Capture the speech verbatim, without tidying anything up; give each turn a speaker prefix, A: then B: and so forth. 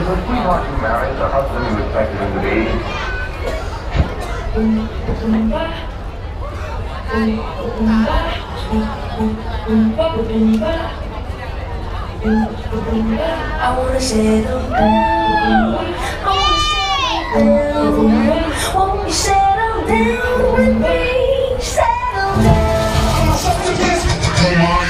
A: Is the sweetheart you married the husband you expected him to be?
B: I wanna settle down. I wanna settle down. Won't you settle down with me? Settle down.